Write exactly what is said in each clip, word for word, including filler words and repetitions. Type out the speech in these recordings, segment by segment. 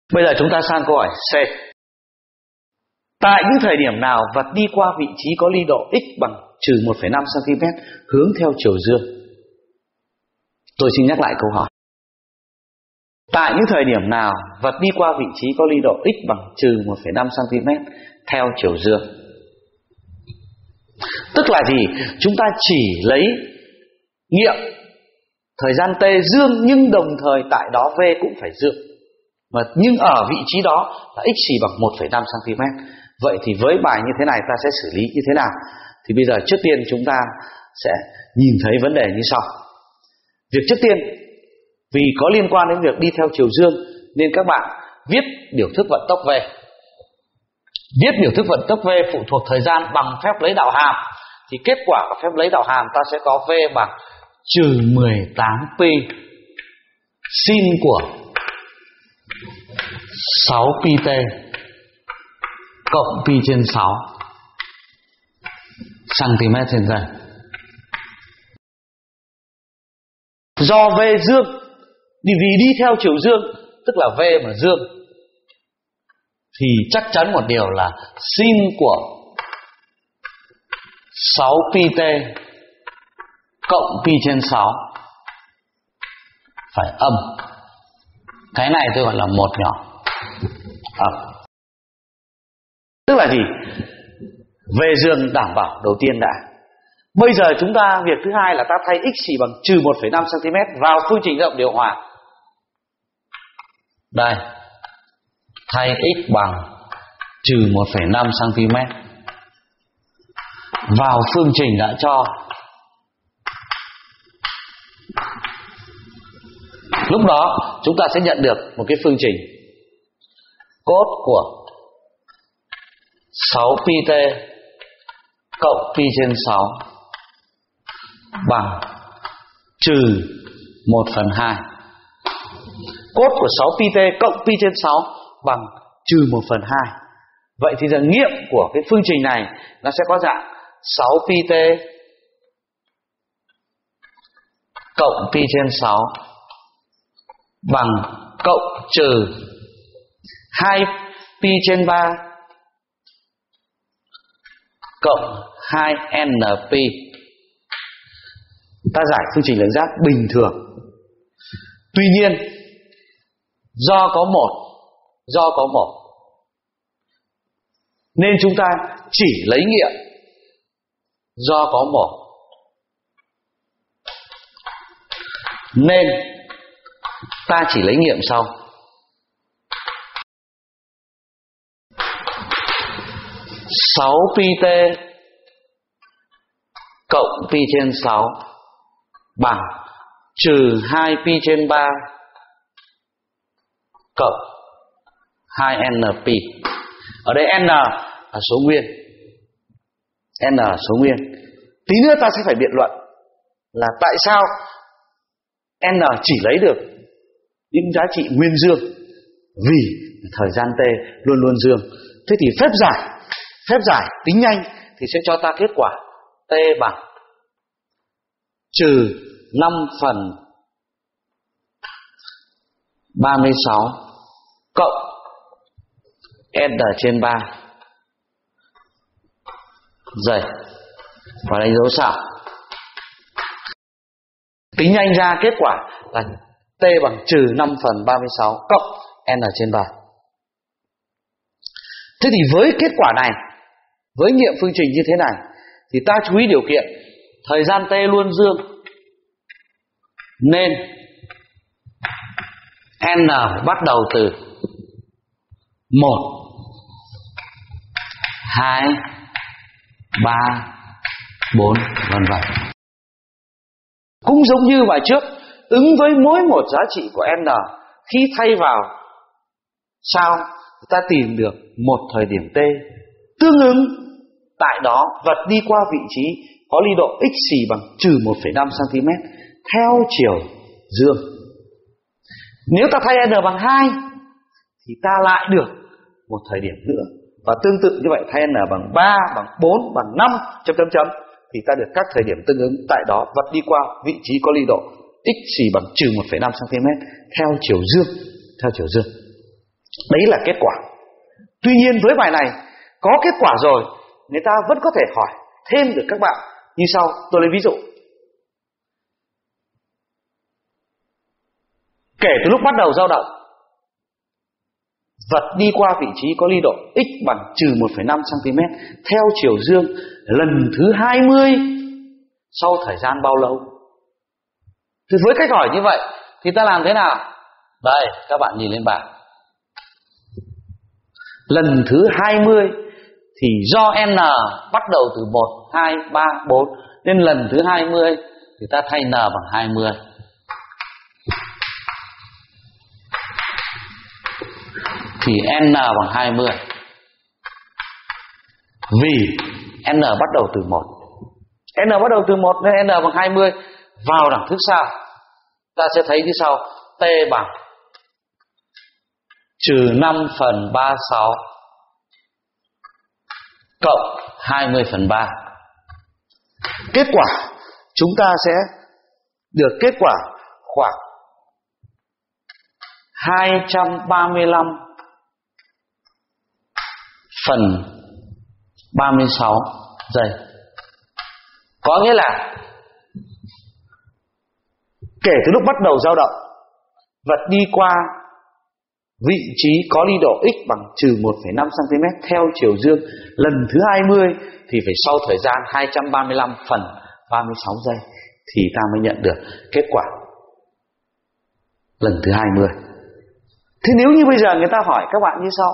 Bây giờ chúng ta sang câu hỏi C. Tại những thời điểm nào vật đi qua vị trí có ly độ x bằng trừ một phẩy năm xăng-ti-mét hướng theo chiều dương? Tôi xin nhắc lại câu hỏi. Tại những thời điểm nào vật đi qua vị trí có ly độ x bằng trừ một phẩy năm xăng-ti-mét theo chiều dương? Tức là gì? Chúng ta chỉ lấy nghiệm thời gian t dương, nhưng đồng thời tại đó v cũng phải dương. Mà nhưng ở vị trí đó là x chỉ bằng một phẩy năm xăng-ti-mét. Vậy thì với bài như thế này ta sẽ xử lý như thế nào? Thì bây giờ trước tiên chúng ta sẽ nhìn thấy vấn đề như sau. Việc trước tiên, vì có liên quan đến việc đi theo chiều dương nên các bạn viết biểu thức vận tốc v. Viết biểu thức vận tốc v phụ thuộc thời gian bằng phép lấy đạo hàm. Thì kết quả của phép lấy đạo hàm ta sẽ có v bằng trừ mười tám pi sin của sáu pi t cộng pi trên sáu cm trên giây. Do v dương, vì đi theo chiều dương, tức là v mà dương, thì chắc chắn một điều là sin của sáu pi t cộng pi trên sáu phải âm. Cái này tôi gọi là một nhỏ âm. Tức là gì? V dương đảm bảo đầu tiên đã. Bây giờ chúng ta, việc thứ hai là ta thay x chỉ bằng trừ một phẩy năm xăng-ti-mét vào phương trình rộng điều hòa. Đây, thay x bằng trừ một phẩy năm xăng-ti-mét vào phương trình đã cho. Lúc đó chúng ta sẽ nhận được một cái phương trình cos của sáu pi t cộng pi trên sáu bằng trừ một phần hai. Cos của sáu pi t cộng pi trên sáu bằng trừ một phần hai. Vậy thì giờ nghiệm của cái phương trình này nó sẽ có dạng sáu pi t cộng pi trên sáu bằng cộng trừ hai pi trên ba cộng hai en pi. Ta giải phương trình lượng giác bình thường. Tuy nhiên do có một do có một nên chúng ta chỉ lấy nghiệm do có một, nên ta chỉ lấy nghiệm sau. sáu pi t cộng pi trên sáu bằng trừ hai pi trên ba cộng hai en pi. Ở đây n là số nguyên. N là số nguyên. Tí nữa ta sẽ phải biện luận là tại sao n chỉ lấy được những giá trị nguyên dương, vì thời gian t luôn luôn dương. Thế thì phép giải Phép giải tính nhanh thì sẽ cho ta kết quả t bằng trừ năm phần ba mươi sáu cộng n trên ba giây và đánh dấu sao. Tính nhanh ra kết quả là t bằng trừ năm phần ba mươi sáu cộng n trên ba. Thế thì với kết quả này, với nghiệm phương trình như thế này, thì ta chú ý điều kiện thời gian t luôn dương, nên n bắt đầu từ một, hai, ba, bốn, vân vân. Cũng giống như bài trước, ứng với mỗi một giá trị của n, khi thay vào sao ta tìm được một thời điểm t tương ứng. Tại đó vật đi qua vị trí có ly độ x xì bằng trừ một phẩy năm xăng-ti-mét theo chiều dương. Nếu ta thay n bằng hai thì ta lại được một thời điểm nữa. Và tương tự như vậy, thay n bằng ba, bằng bốn, bằng năm, chấm chấm chấm, thì ta được các thời điểm tương ứng. Tại đó vật đi qua vị trí có ly độ x xì bằng trừ một phẩy năm xăng-ti-mét theo chiều dương. Theo chiều dương. Đấy là kết quả. Tuy nhiên với bài này có kết quả rồi, người ta vẫn có thể hỏi thêm được các bạn như sau. Tôi lấy ví dụ. Kể từ lúc bắt đầu dao động, vật đi qua vị trí có ly độ x bằng trừ một phẩy năm xăng-ti-mét theo chiều dương lần thứ hai mươi sau thời gian bao lâu? Thì với cách hỏi như vậy thì ta làm thế nào? Đây, các bạn nhìn lên bảng. Lần thứ hai mươi thì do n bắt đầu từ một, hai, ba, bốn, nên lần thứ hai mươi thì ta thay n bằng hai mươi. Thì n bằng hai mươi. Vì n bắt đầu từ một. N bắt đầu từ một nên n bằng hai mươi. Vào đẳng thức sau, ta sẽ thấy như sau. T bằng trừ năm phần ba mươi sáu cộng hai mươi phần ba. Kết quả chúng ta sẽ được kết quả khoảng hai trăm ba mươi lăm phần ba mươi sáu giây. Có nghĩa là kể từ lúc bắt đầu dao động, vật đi qua vị trí có ly độ x bằng trừ một phẩy năm xăng-ti-mét theo chiều dương lần thứ hai mươi thì phải sau thời gian hai trăm ba mươi lăm phần ba mươi sáu giây thì ta mới nhận được kết quả lần thứ hai mươi. Thế nếu như bây giờ người ta hỏi các bạn như sau.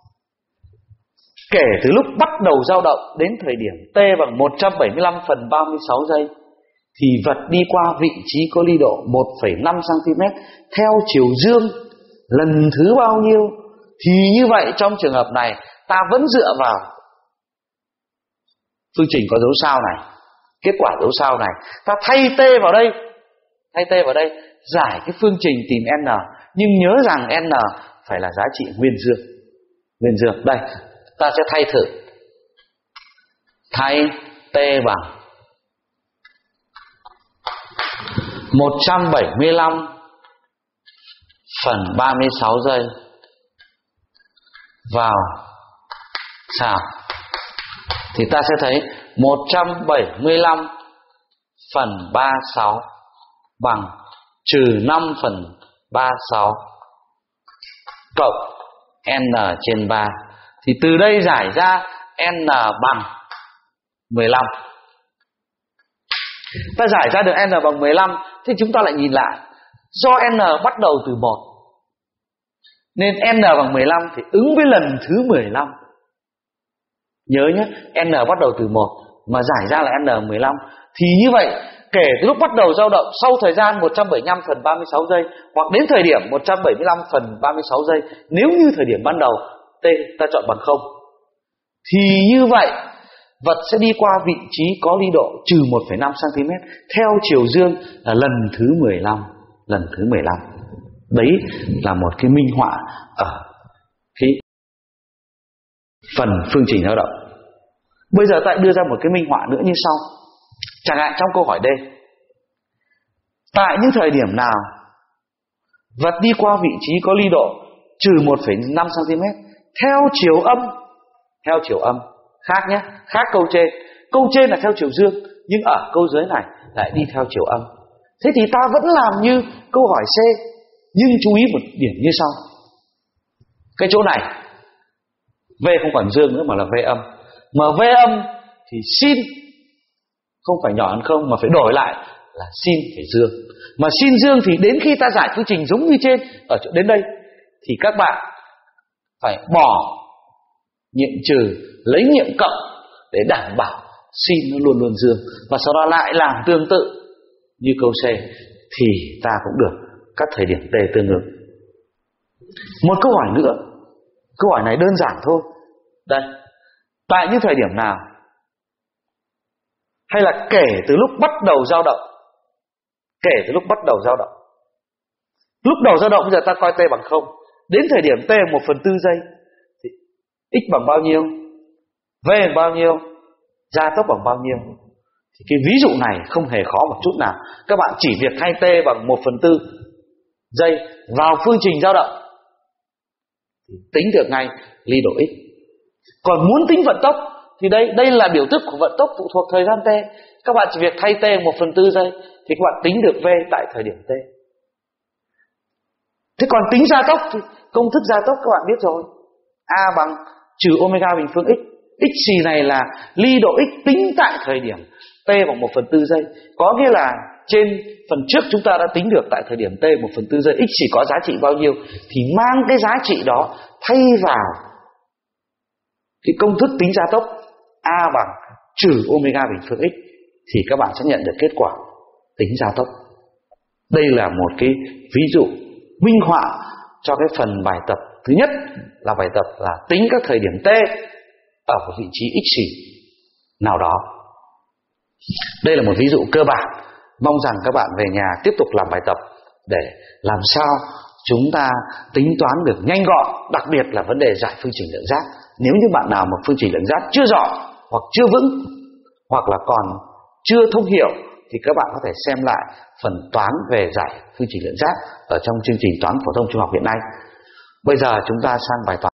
Kể từ lúc bắt đầu dao động đến thời điểm t bằng một trăm bảy mươi lăm phần ba mươi sáu giây thì vật đi qua vị trí có ly độ một phẩy năm xăng-ti-mét theo chiều dương lần thứ bao nhiêu? Thì như vậy trong trường hợp này ta vẫn dựa vào phương trình có dấu sao này, kết quả dấu sao này, ta thay t vào đây, thay t vào đây giải cái phương trình tìm n, nhưng nhớ rằng n phải là giá trị nguyên dương. Nguyên dương. Đây, ta sẽ thay thử. Thay t bằng một trăm bảy mươi lăm phần ba mươi sáu giây vào sao thì ta sẽ thấy một trăm bảy mươi lăm phần ba mươi sáu bằng trừ năm phần ba mươi sáu cộng n trên ba. Thì từ đây giải ra n bằng mười lăm. Ta giải ra được n bằng mười lăm. Thì chúng ta lại nhìn lại. Do n bắt đầu từ một nên n bằng mười lăm thì ứng với lần thứ mười lăm. Nhớ nhé, n bắt đầu từ một mà giải ra là n mười lăm. Thì như vậy kể từ lúc bắt đầu dao động sau thời gian một trăm bảy mươi lăm phần ba mươi sáu giây hoặc đến thời điểm một trăm bảy mươi lăm phần ba mươi sáu giây, nếu như thời điểm ban đầu t ta chọn bằng không, thì như vậy vật sẽ đi qua vị trí có ly độ trừ một phẩy năm xăng-ti-mét theo chiều dương là lần thứ mười lăm. Lần thứ mười lăm. Đấy là một cái minh họa ở cái phần phương trình dao động. Bây giờ ta đưa ra một cái minh họa nữa như sau. Chẳng hạn trong câu hỏi D, tại những thời điểm nào vật đi qua vị trí có ly độ trừ một phẩy năm xăng-ti-mét theo chiều âm. Theo chiều âm. Khác nhé, khác câu trên. Câu trên là theo chiều dương, nhưng ở câu dưới này lại đi theo chiều âm. Thế thì ta vẫn làm như câu hỏi C, nhưng chú ý một điểm như sau. Cái chỗ này V không còn dương nữa mà là V âm. Mà V âm thì sin không phải nhỏ hơn không, mà phải đổi lại là sin phải dương. Mà sin dương thì đến khi ta giải phương trình giống như trên ở chỗ đến đây thì các bạn phải bỏ nhiệm trừ, lấy nhiệm cộng để đảm bảo sin nó luôn luôn dương. Và sau đó lại làm tương tự như câu C thì ta cũng được các thời điểm t tương ứng. Một câu hỏi nữa. Câu hỏi này đơn giản thôi. Đây. Tại những thời điểm nào, hay là kể từ lúc bắt đầu dao động. Kể từ lúc bắt đầu dao động. Lúc đầu dao động bây giờ ta coi t bằng không. Đến thời điểm t một phần tư giây thì x bằng bao nhiêu, v bằng bao nhiêu, gia tốc bằng bao nhiêu. Thì cái ví dụ này không hề khó một chút nào. Các bạn chỉ việc thay t bằng một phần tư giây vào phương trình dao động thì tính được ngay ly độ x. Còn muốn tính vận tốc thì đây đây là biểu thức của vận tốc phụ thuộc thời gian t. Các bạn chỉ việc thay t một phần tư giây thì các bạn tính được v tại thời điểm t. Thế còn tính gia tốc thì công thức gia tốc các bạn biết rồi, a bằng trừ omega bình phương x. X xì này là ly độ x tính tại thời điểm t bằng một phần tư giây. Có nghĩa là trên phần trước chúng ta đã tính được tại thời điểm t một phần tư giây x chỉ có giá trị bao nhiêu, thì mang cái giá trị đó thay vào cái công thức tính gia tốc a bằng trừ omega bình phương x thì các bạn sẽ nhận được kết quả tính gia tốc. Đây là một cái ví dụ minh họa cho cái phần bài tập thứ nhất, là bài tập là tính các thời điểm t ở một vị trí x xì nào đó. Đây là một ví dụ cơ bản. Mong rằng các bạn về nhà tiếp tục làm bài tập để làm sao chúng ta tính toán được nhanh gọn, đặc biệt là vấn đề giải phương trình lượng giác. Nếu như bạn nào mà phương trình lượng giác chưa rõ, hoặc chưa vững, hoặc là còn chưa thông hiểu, thì các bạn có thể xem lại phần toán về giải phương trình lượng giác ở trong chương trình toán phổ thông trung học hiện nay. Bây giờ chúng ta sang bài toán